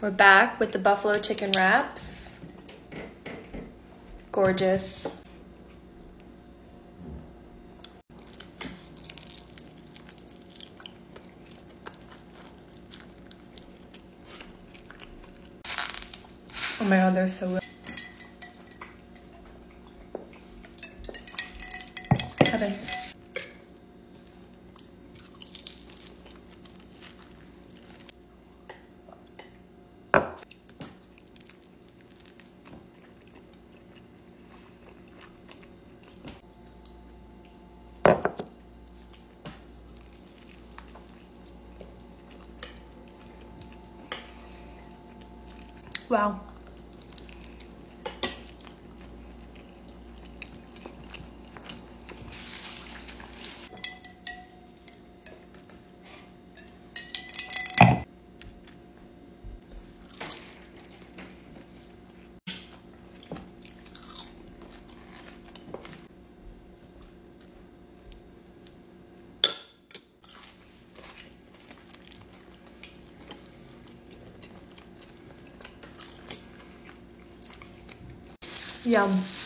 We're back with the buffalo chicken wraps. Gorgeous. Oh my god, they're so good. Kevin. Wow. Yum.